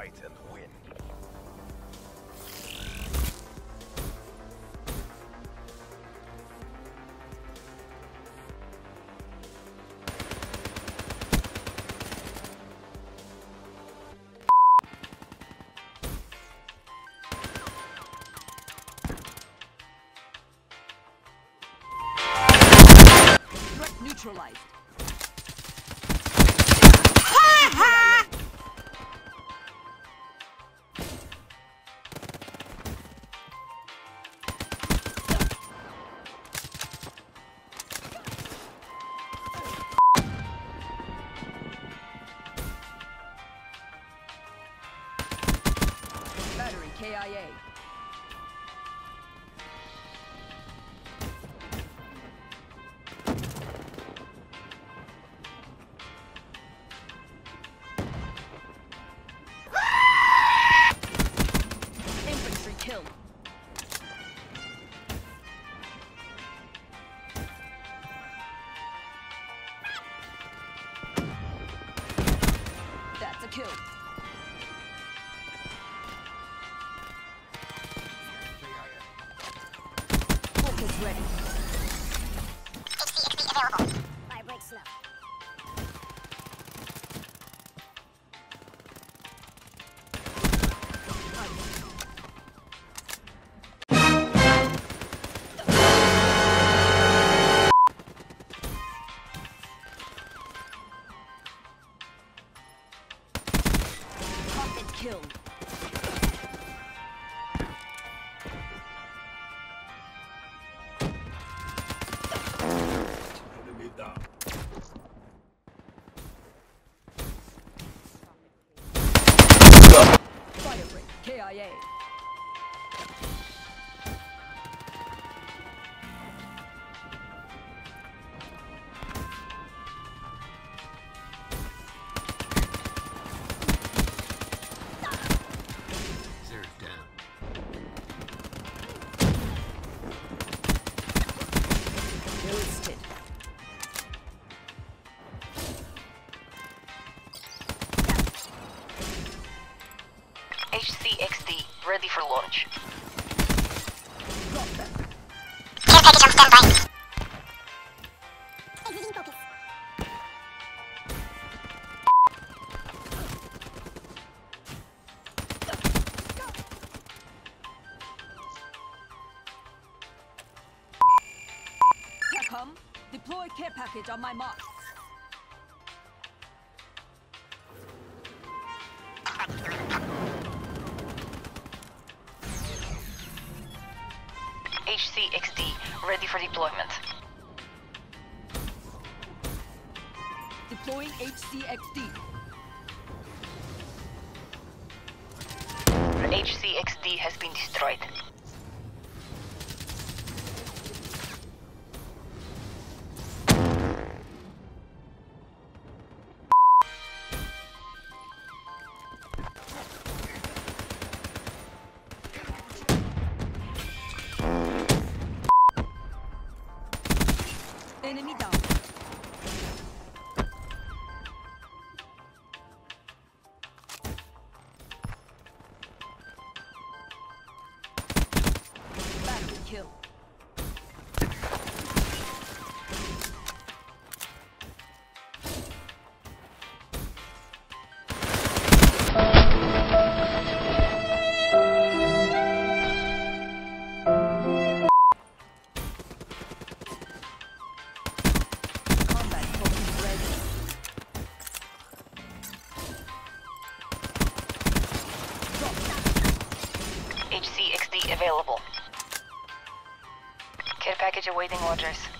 fight and win. Neutralized. Battery KIA. Kill. That's a kill. Focus ready. XP available. Fire break slow. Kill. Enemy down. Fire break KIA. Wasted. HCXD, ready for launch. Drop them. Care package on standby. Exiting focus. TACOM, deploy care package on my mark. HCXD, ready for deployment. Deploying HCXD. HCXD has been destroyed. Enemy down. Battery kill. Combat focus ready. Drop that. HCXD available. Care package awaiting orders.